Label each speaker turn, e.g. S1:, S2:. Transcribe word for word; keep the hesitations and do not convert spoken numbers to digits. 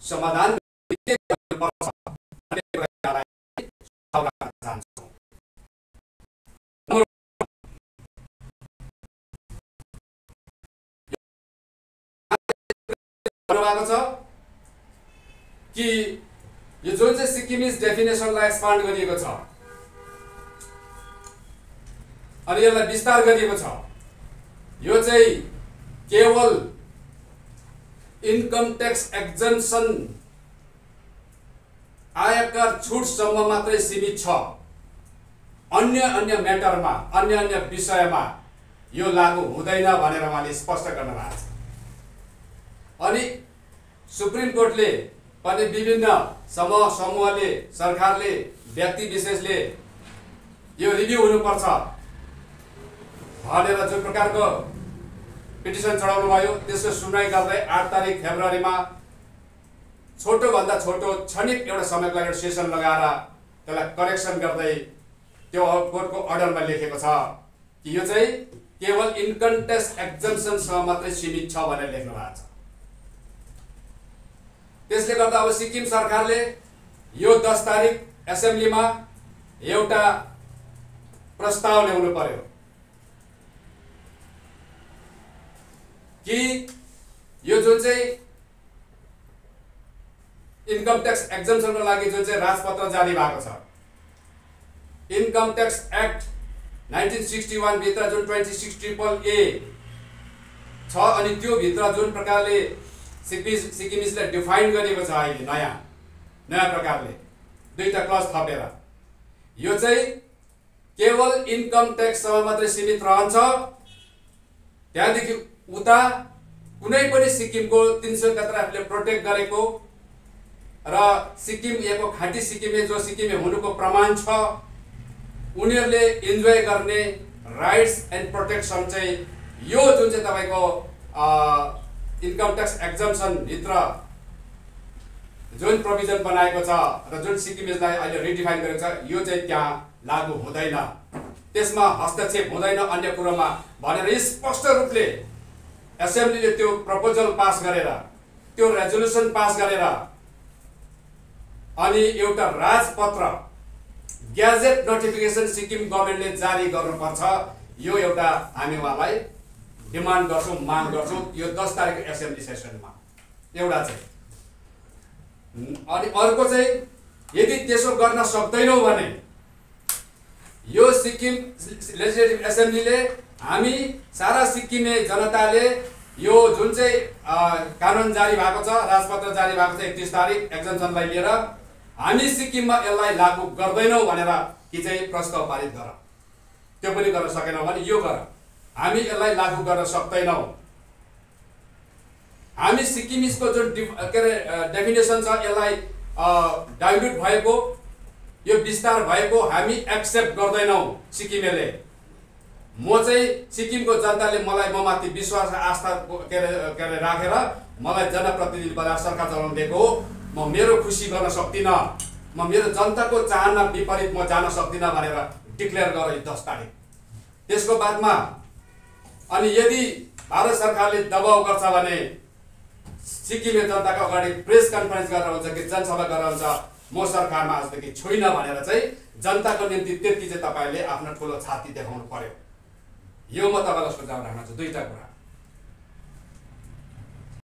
S1: समाधान गर्नुपर्छ भन्ने कुरालाई सुझाउन चाहन्छु। भन्नुभएको छ कि यो जुन चाहिँ सिक्किमिज डेफिनेसनलाई एक्सपान्ड गरिएको छ अनि यसलाई विस्तार गरिएको छ, यो चाहिँ केवल इन्कम ट्याक्स एक्जम्पसन आयकर छुटसम्म मात्रै सीमित छ। अन्य अन्य म्याटरमा, अन्य अन्य विषयमा यो लागू हुँदैन भनेर उहाँले स्पष्ट गर्नुभएको छ। अनि सुप्रिम कोर्टले पनि विभिन्न समूह समूहले, सरकारले, व्यक्ति विशेषले यो रिभ्यू हुनुपर्छ भनेर जुन प्रकारको पिटिसन चढाउनु भयो, त्यसको सुनवाई गर्दै आठ तारिक फेब्रुअरीमा छोटो भन्दा छोटो क्षणिक एउटा समयको लागि सेसन लगाएर त्यसलाई करेक्सन गर्दै त्यो कोर्टको अर्डरमा लेखेको छ कि यो चाहिँ केवल इन्कम ट्याक्स एक्जम्पसनसम्म मात्रै सीमित छ भनेर लेख्नु भएको छ। त्यसले गर्दा अब सिक्किम सरकारले यो दस तारिक एसेम्ब्लीमा एउटा प्रस्ताव ल्याउनु पर्यो कि यो जुन चाहिँ इन्कम ट्याक्स एक्जम्पसनको लागि जुन चाहिँ राजपत्र जारी भएको छ, income tax act nineteen sixty one भित्र जुन ट्वेन्टी सिक्स ट्रिपल ए छ अनि त्यो भित्र जुन प्रकारले सिक्किम सिक्किमिजलाई डिफाइन गरेको छ अहिले नयाँ नयाँ प्रकारले दुईटा क्लज थपेर, यो चाहिँ केवल इन्कम ट्याक्ससम्म मात्रै सीमित रहन्छ। त्यहाँदेखि उता कुनै पनि सिक्किमको तीन सौ एकहत्तरले प्रोटेक्ट गरेको र सिक्किम यहाँको खाँटी सिक्किमे जो सिक्किमे हुनुको प्रमाण छ उनीहरूले इन्जोय गर्ने राइट्स एन्ड प्रोटेक्सन चाहिँ यो जुन चाहिँ तपाईँको इन्कम ट्याक्स एक्जम्पसन भित्र जुन प्रोभिजन बनाएको छ र जुन सिक्किमिजलाई अहिले रिडिफाइन गरेको छ यो चाहिँ त्यहाँ लागू हुँदैन, त्यसमा हस्तक्षेप हुँदैन अन्य कुरोमा भनेर स्पष्ट रूपले एसेम्ब्लीले त्यो प्रपोजल पास गरेर त्यो रेजोल्युसन पास गरेर अनि एउटा राजपत्र ग्याजेट नोटिफिकेसन सिक्किम गभर्मेन्टले जारी गर्नुपर्छ। यो एउटा हामी उहाँलाई डिमान्ड गर्छौँ, माग गर्छौँ यो दस तारिक एसेम्ब्ली सेसनमा एउटा चाहिँ। अनि अर्को चाहिँ यदि त्यसो गर्न सक्दैनौँ भने यो सिक्किम लेजिस्लेटिभ एसेम्ब्लीले हामी सारा सिक्किमे जनताले यो जुन चाहिँ कानुन जारी भएको छ, राजपत्र जारी भएको छ एकतीस तारिक एक्जम्पसनलाई लिएर हामी सिक्किममा यसलाई लागू गर्दैनौँ भनेर कि चाहिँ प्रस्ताव पारित गर। त्यो पनि गर्न सकेनौँ भने यो गर, हामी यसलाई लागू गर्न सक्दैनौँ। हामी सिक्किमिजको जुन के अरे डेफिनेसन छ यसलाई डाइल्युट भएको, यो विस्तार भएको हामी एक्सेप्ट गर्दैनौँ सिक्किमेले। म चाहिँ सिक्किमको जनताले मलाई म माथि विश्वास आस्था के अरे के अरे राखेर मलाई जनप्रतिनिधि बनाएर सरकार चलाउनु दिएको हो, म मेरो खुसी गर्न सक्दिनँ, म मेरो जनताको चाहना विपरीत म जान सक्दिनँ भनेर डिक्लेयर गर दस तारिक। त्यसको बादमा अनि यदि भारत सरकारले दबाउ गर्छ भने सिक्किमे जनताको अगाडि प्रेस कन्फरेन्स गरेर हुन्छ कि जनसभा गरेर हुन्छ म सरकारमा आजदेखि छुइनँ भनेर चाहिँ जनताको निम्ति त्यति चाहिँ तपाईँले आफ्नो ठुलो छाती देखाउनु पर्यो। यो म तपाईँलाई सुझाव राख्न चाहन्छु दुईटा कुरा।